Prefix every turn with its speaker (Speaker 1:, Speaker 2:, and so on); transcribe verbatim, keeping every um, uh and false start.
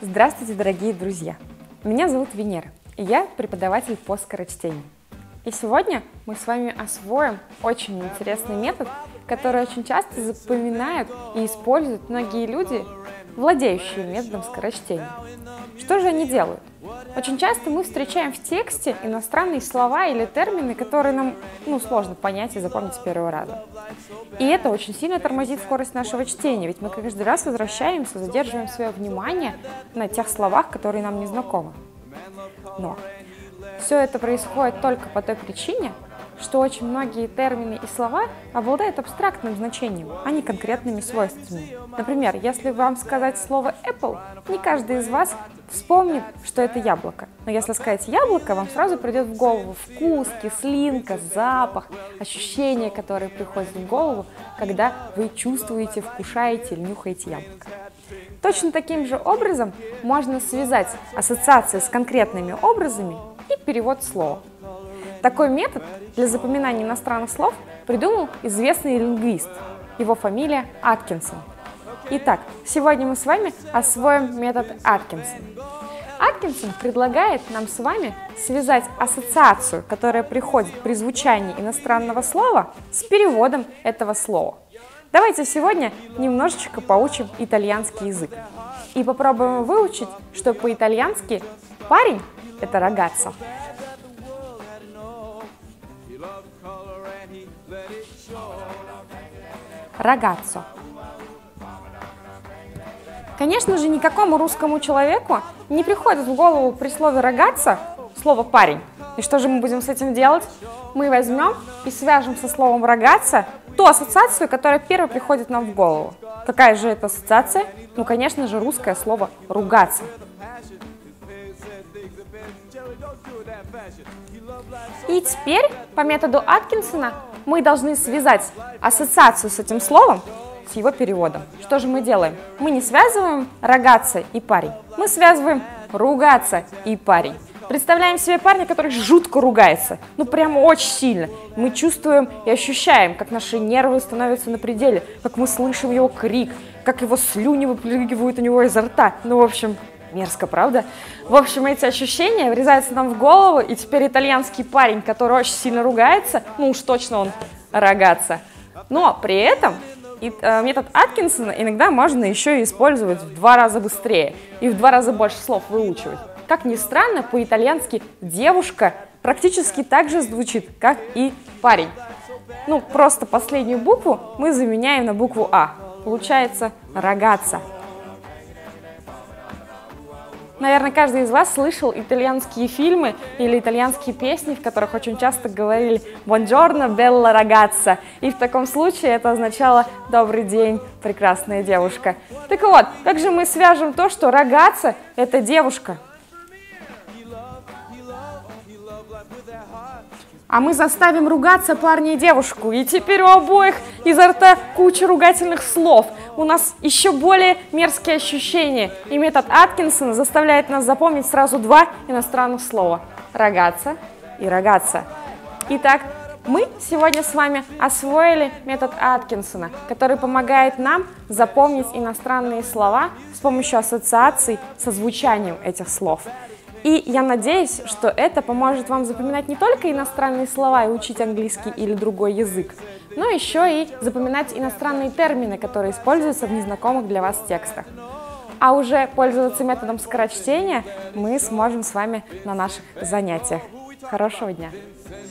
Speaker 1: Здравствуйте, дорогие друзья! Меня зовут Венера, и я преподаватель по скорочтению. И сегодня мы с вами освоим очень интересный метод, который очень часто запоминают и используют многие люди, владеющие методом скорочтения. Что же они делают? Очень часто мы встречаем в тексте иностранные слова или термины, которые нам ну, сложно понять и запомнить с первого раза. И это очень сильно тормозит скорость нашего чтения, ведь мы каждый раз возвращаемся, задерживаем свое внимание на тех словах, которые нам не знакомы. Но все это происходит только по той причине, что очень многие термины и слова обладают абстрактным значением, а не конкретными свойствами. Например, если вам сказать слово apple, не каждый из вас вспомнит, что это яблоко. Но если сказать яблоко, вам сразу придет в голову вкус, кислинка, запах, ощущения, которые приходят в голову, когда вы чувствуете, вкушаете или нюхаете яблоко. Точно таким же образом можно связать ассоциации с конкретными образами и перевод слова. Такой метод для запоминания иностранных слов придумал известный лингвист. Его фамилия Аткинсон. Итак, сегодня мы с вами освоим метод Аткинсона. Аткинсон предлагает нам с вами связать ассоциацию, которая приходит при звучании иностранного слова, с переводом этого слова. Давайте сегодня немножечко поучим итальянский язык и попробуем выучить, что по-итальянски парень – это ragazzo. Ragazzo. Конечно же, никакому русскому человеку не приходит в голову при слове ragazzo слово парень. И что же мы будем с этим делать? Мы возьмем и свяжем со словом ragazzo ту ассоциацию, которая первой приходит нам в голову. Какая же это ассоциация? Ну, конечно же, русское слово ругаться. И теперь по методу Аткинсона мы должны связать ассоциацию с этим словом с его переводом. Что же мы делаем? Мы не связываем ragazzo и парень, мы связываем ругаться и парень. Представляем себе парня, который жутко ругается, ну прямо очень сильно. Мы чувствуем и ощущаем, как наши нервы становятся на пределе, как мы слышим его крик, как его слюни выпрыгивают у него изо рта. Ну, в общем, мерзко, правда? В общем, эти ощущения врезаются нам в голову, и теперь итальянский парень, который очень сильно ругается, ну уж точно он ragazzo. Но при этом метод Аткинсона иногда можно еще и использовать в два раза быстрее и в два раза больше слов выучивать. Как ни странно, по-итальянски девушка практически так же звучит, как и парень. Ну, просто последнюю букву мы заменяем на букву А. Получается ragazza. Наверное, каждый из вас слышал итальянские фильмы или итальянские песни, в которых очень часто говорили «Buongiorno, bella ragazza». И в таком случае это означало «Добрый день, прекрасная девушка». Так вот, как же мы свяжем то, что ragazza – это девушка? А мы заставим ругаться парня и девушку. И теперь у обоих изо рта куча ругательных слов. У нас еще более мерзкие ощущения. И метод Аткинсона заставляет нас запомнить сразу два иностранных слова. Ragazzo и ragazza. Итак, мы сегодня с вами освоили метод Аткинсона, который помогает нам запомнить иностранные слова с помощью ассоциаций со звучанием этих слов. И я надеюсь, что это поможет вам запоминать не только иностранные слова и учить английский или другой язык, но еще и запоминать иностранные термины, которые используются в незнакомых для вас текстах. А уже пользоваться методом скорочтения мы сможем с вами на наших занятиях. Хорошего дня!